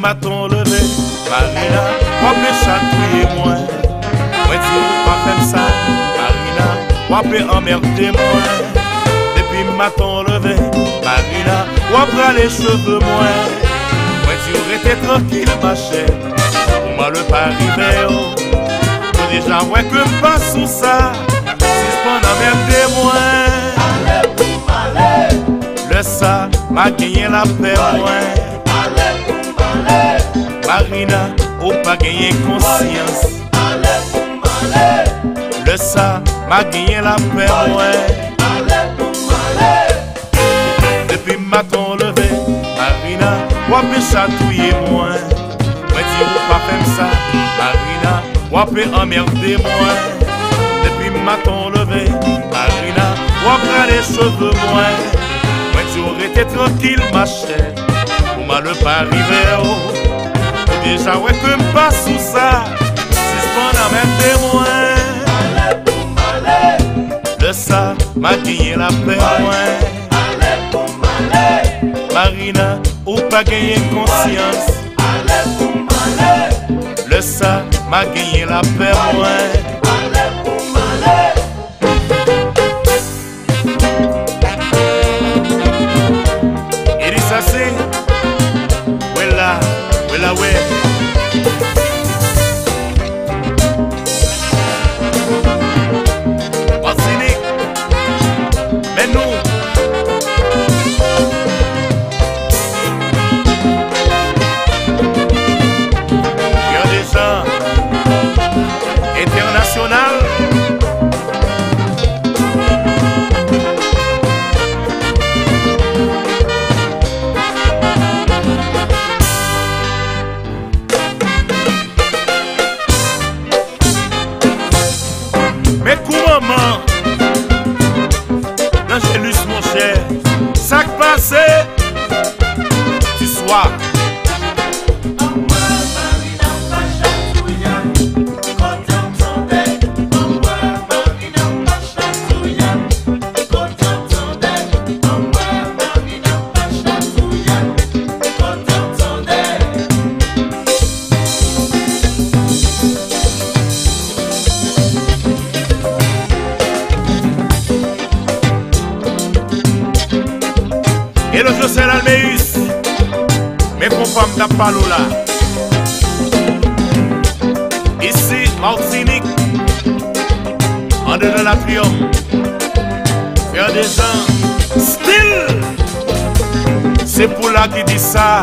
matin levé, Marina, wap me chatouiller moi. Moi dis ou pas faire ça, Marina, wap me emmerder moi. Depuis matin levé, Marina, wap les cheveux moi. Moi dis ou rester tranquille ma chère, pour moi le pas arrivé. Déjà ouais que me passe sous ça, si je peux emmerder moi. Allez pour m'aller, le ça m'a gagné la paix moi. allez pour m'aller, Marina, ou pas gagné conscience. allez pour m'aller, Le ça m'a gagné la paix moi. allez pour m'aller. Depuis matin levé, Marina, wap me chatouiller moi. Moi dis ou pas faire ça, Marina, wap me emmerder moi. Depuis matin levé, Marina, wap les cheveux moi. Moi dis ou rester tranquille ma chère, pour moi le pas arrivé. Déjà ouais que me passe sous ça, si je peux emmerder moi. Allez pour m'aller, Le ça m'a gagné la paix moi. allez pour m'aller, Marina, ou pas gagné conscience. allez pour m'aller, Le ça m'a gagné la paix moi. allez pour m'aller. Il dit ça c'est voilà, voilà ouais. Martinique, mais nous il y a des gens internationaux. Mais comment, l'Angélus mon cher, ça qui passé du soir. Et le José l'Alméus, mais qu'on femme ta palola. Ici, Martinique, en dehors de la triomphe, faire des gens style. C'est pour là qui dit ça.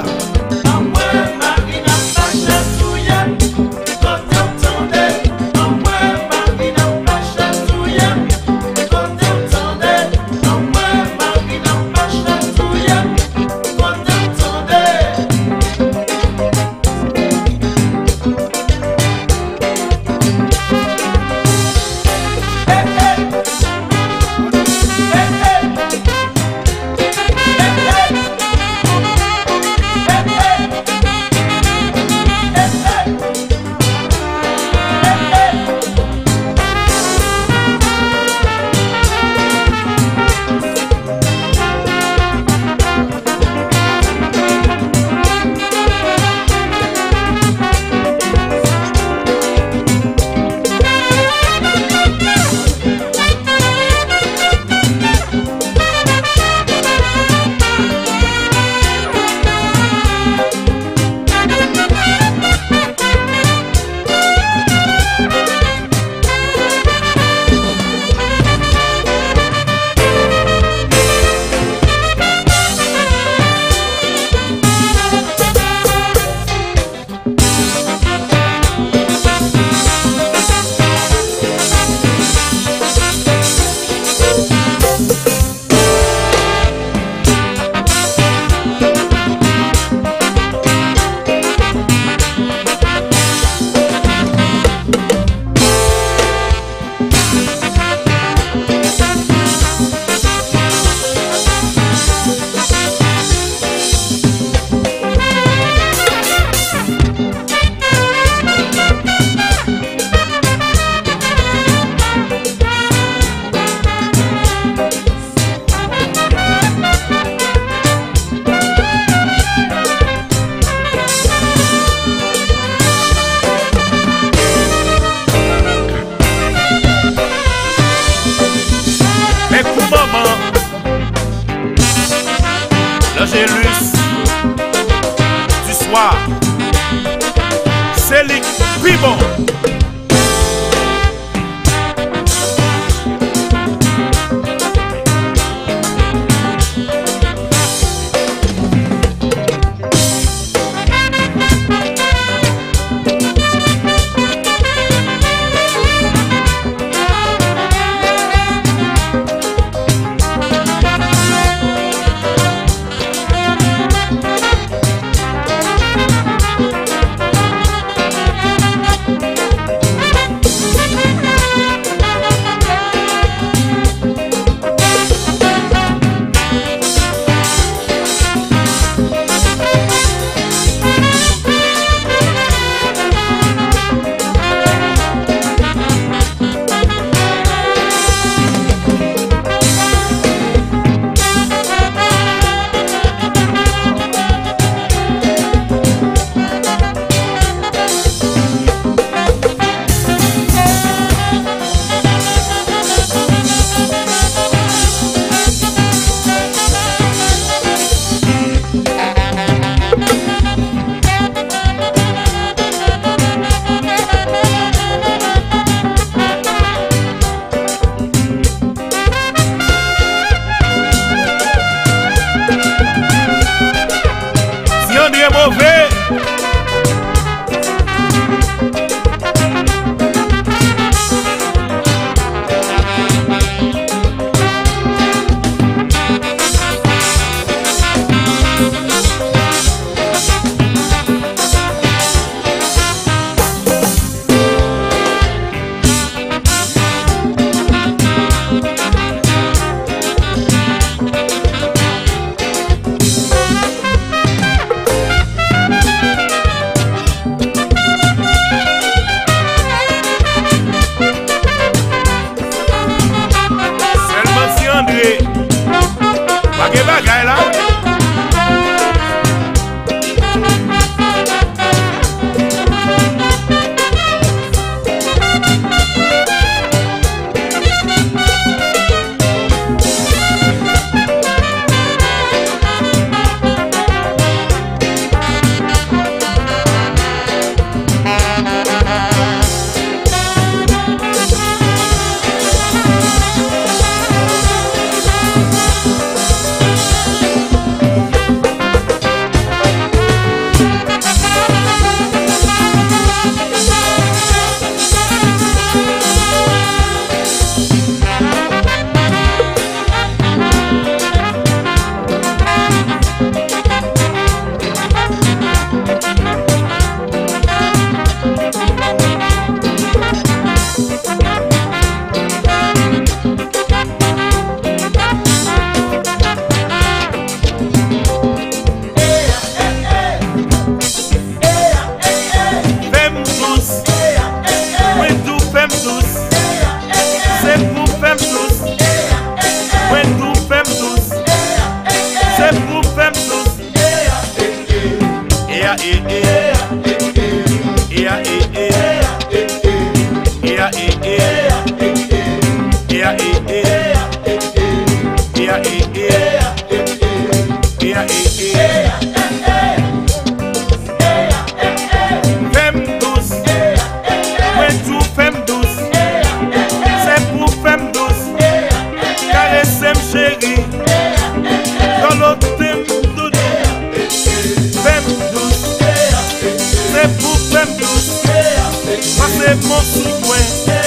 chérie, dans l'autre thème doudou. Femme douce, c'est pour femme douce. Moi c'est mon soutien.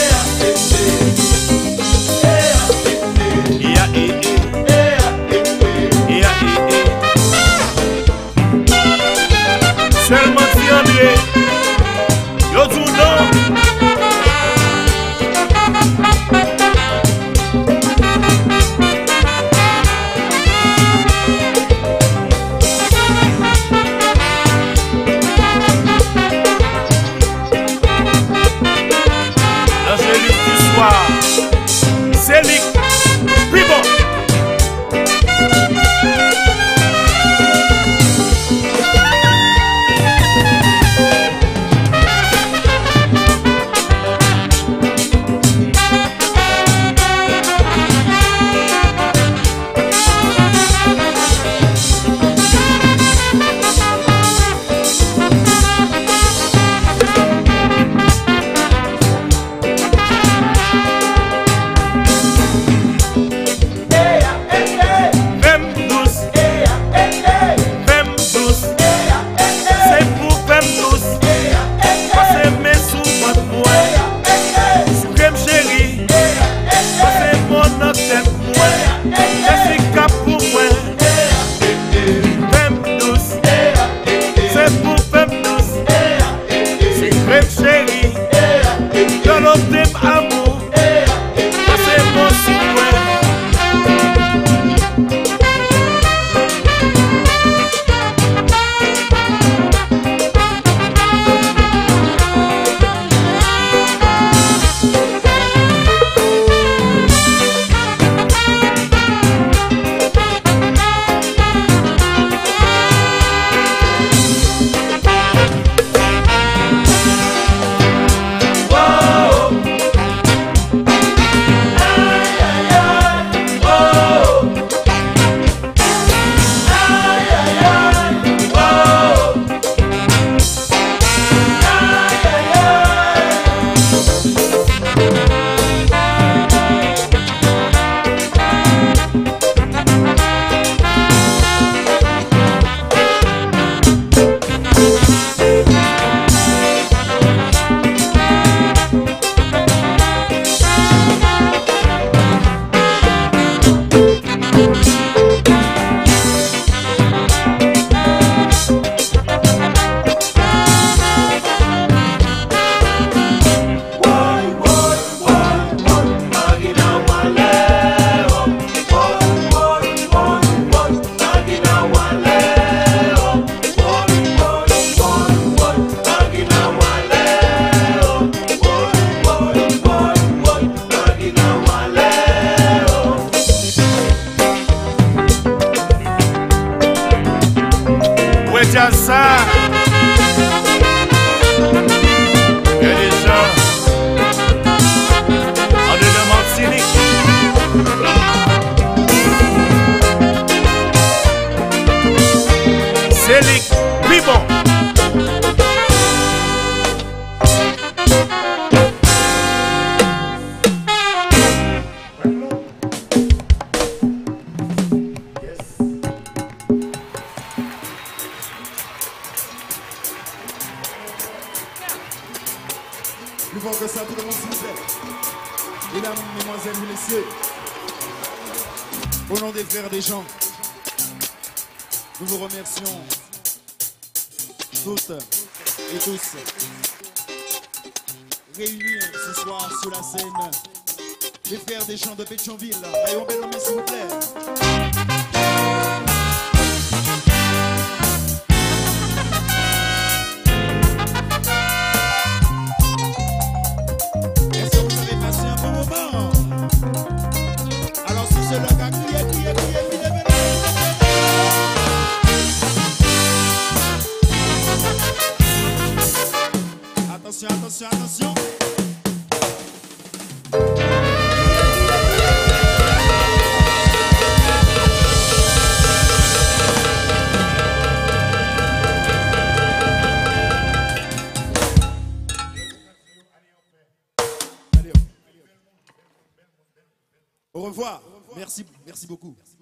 Seulement si André, yo dis non. L'Angélique du soir, c'est lui, plus bon. Ça. Il y a des gens en dedans Martinique. C'est les plus bons. Plus fort que ça, tout le monde s'il vous plaît. Mesdames, mesdemoiselles, messieurs, au nom des frères des gens, nous vous remercions toutes et tous réunis ce soir sur la scène. Les frères des champs de Pétionville, ayons bel homme s'il vous plaît. Attention, attention. Au revoir. Merci beaucoup.